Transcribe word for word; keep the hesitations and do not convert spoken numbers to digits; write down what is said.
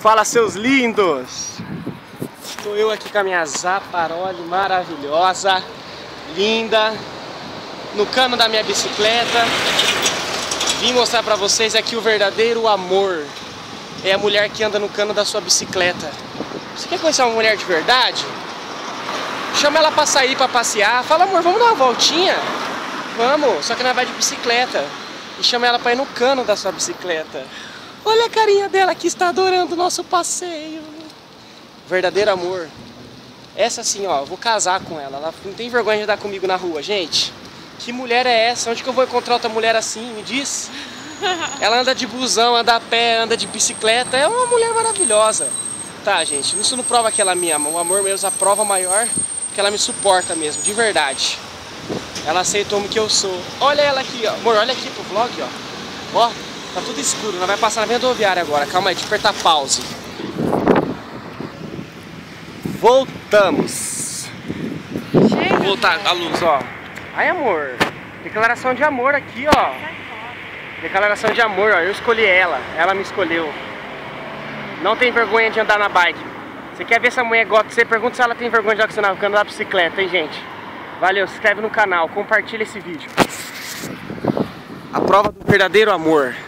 Fala, seus lindos! Estou eu aqui com a minha Zaparoli maravilhosa, linda, no cano da minha bicicleta. Vim mostrar pra vocês aqui o verdadeiro amor. É a mulher que anda no cano da sua bicicleta. Você quer conhecer uma mulher de verdade? Chama ela pra sair, pra passear. Fala, amor, vamos dar uma voltinha? Vamos, só que nós vai de bicicleta. E chama ela pra ir no cano da sua bicicleta. Olha a carinha dela que está adorando o nosso passeio. Verdadeiro amor. Essa assim, ó, eu vou casar com ela. Ela não tem vergonha de andar comigo na rua, gente. Que mulher é essa? Onde que eu vou encontrar outra mulher assim? Me diz. Ela anda de busão, anda a pé, anda de bicicleta. É uma mulher maravilhosa. Tá, gente, isso não prova que ela me ama. O amor mesmo, a prova maior, que ela me suporta mesmo, de verdade. Ela aceitou o que eu sou. Olha ela aqui, ó. Amor, olha aqui pro vlog, ó. Ó, tá tudo escuro. Nós vai passar na rodoviária agora. Calma aí, deixa eu apertar pause. Voltamos. Chega, Vou voltar amor. a luz, ó. Ai, amor. Declaração de amor aqui, ó. Declaração de amor, ó. Eu escolhi ela. Ela me escolheu. Não tem vergonha de andar na bike. Você quer ver se a mulher gosta de você? Pergunta se ela tem vergonha de andar no cano da bicicleta, hein, gente? Valeu, se inscreve no canal, compartilha esse vídeo. A prova do verdadeiro amor.